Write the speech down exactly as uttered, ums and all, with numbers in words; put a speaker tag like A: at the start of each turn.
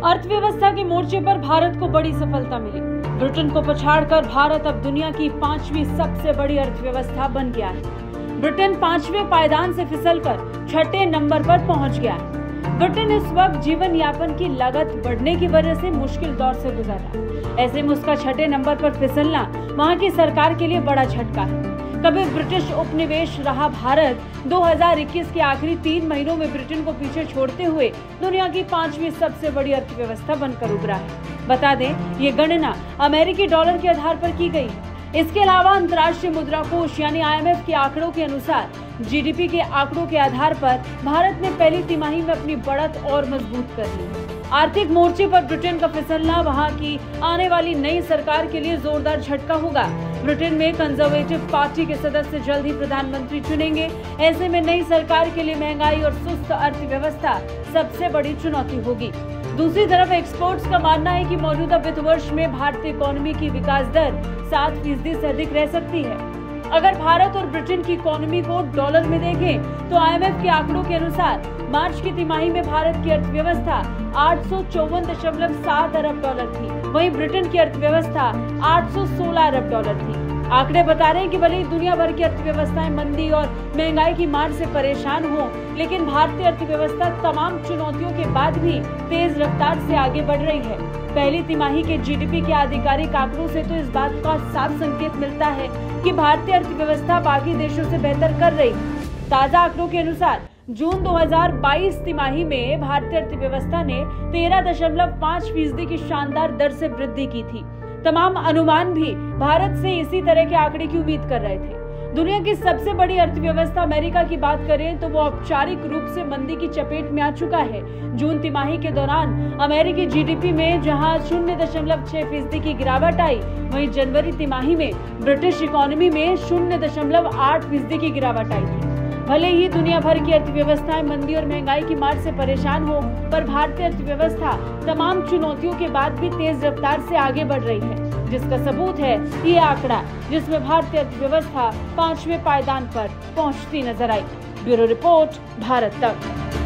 A: अर्थव्यवस्था के मोर्चे पर भारत को बड़ी सफलता मिली। ब्रिटेन को पछाड़कर भारत अब दुनिया की पांचवी सबसे बड़ी अर्थव्यवस्था बन गया है। ब्रिटेन पांचवें पायदान से फिसलकर छठे नंबर पर पहुंच गया है। ब्रिटेन इस वक्त जीवन यापन की लागत बढ़ने की वजह से मुश्किल दौर से गुजर रहा है। ऐसे में उसका छठे नंबर पर फिसलना वहां की सरकार के लिए बड़ा झटका है। कभी ब्रिटिश उपनिवेश रहा भारत दो हज़ार इक्कीस के आखिरी तीन महीनों में ब्रिटेन को पीछे छोड़ते हुए दुनिया की पांचवी सबसे बड़ी अर्थव्यवस्था बनकर उभरा है। बता दें, ये गणना अमेरिकी डॉलर के आधार पर की गई है। इसके अलावा अंतर्राष्ट्रीय मुद्रा कोष यानी आई एम एफ के आंकड़ों के अनुसार जी डी पी के आंकड़ों के आधार पर भारत ने पहली तिमाही में अपनी बढ़त और मजबूत कर ली है। आर्थिक मोर्चे पर ब्रिटेन का फिसलना वहां की आने वाली नई सरकार के लिए जोरदार झटका होगा। ब्रिटेन में कंजर्वेटिव पार्टी के सदस्य जल्द ही प्रधानमंत्री चुनेंगे। ऐसे में नई सरकार के लिए महंगाई और सुस्त अर्थव्यवस्था सबसे बड़ी चुनौती होगी। दूसरी तरफ एक्सपर्ट्स का मानना है कि मौजूदा वित्त वर्ष में भारतीय इकोनॉमी की विकास दर सात फीसदी से अधिक रह सकती है। अगर भारत और ब्रिटेन की इकोनॉमी को डॉलर में देखें तो आई एम एफ के आंकड़ों के अनुसार मार्च की तिमाही में भारत की अर्थव्यवस्था आठ सौ चौवन दशमलव सात अरब डॉलर थी, वहीं ब्रिटेन की अर्थव्यवस्था आठ सौ सोलह अरब डॉलर थी। आंकड़े बता रहे हैं कि भले ही दुनिया भर की अर्थव्यवस्थाएं मंदी और महंगाई की मार से परेशान हो, लेकिन भारतीय अर्थव्यवस्था तमाम चुनौतियों के बाद भी तेज रफ्तार से आगे बढ़ रही है। पहली तिमाही के जी डी पी के आधिकारिक आंकड़ों से तो इस बात का साफ संकेत मिलता है कि भारतीय अर्थव्यवस्था बाकी देशों से बेहतर कर रही है। ताजा आंकड़ों के अनुसार जून दो हज़ार बाईस तिमाही में भारतीय अर्थव्यवस्था ने तेरह दशमलव पाँच फीसदी की शानदार दर से वृद्धि की थी। तमाम अनुमान भी भारत से इसी तरह के आंकड़े की उम्मीद कर रहे थे। दुनिया की सबसे बड़ी अर्थव्यवस्था अमेरिका की बात करें तो वो औपचारिक रूप से मंदी की चपेट में आ चुका है। जून तिमाही के दौरान अमेरिकी जी डी पी में जहां शून्य दशमलव छह फीसदी की गिरावट आई, वहीं जनवरी तिमाही में ब्रिटिश इकोनॉमी में शून्य दशमलव आठ फीसदी की गिरावट आई थी। भले ही दुनिया भर की अर्थव्यवस्थाएं मंदी और महंगाई की मार से परेशान हो, पर भारतीय अर्थव्यवस्था तमाम चुनौतियों के बाद भी तेज रफ्तार से आगे बढ़ रही है, जिसका सबूत है ये आंकड़ा, जिसमें भारतीय अर्थव्यवस्था पांचवें पायदान पर पहुंचती नजर आई। ब्यूरो रिपोर्ट, भारत तक।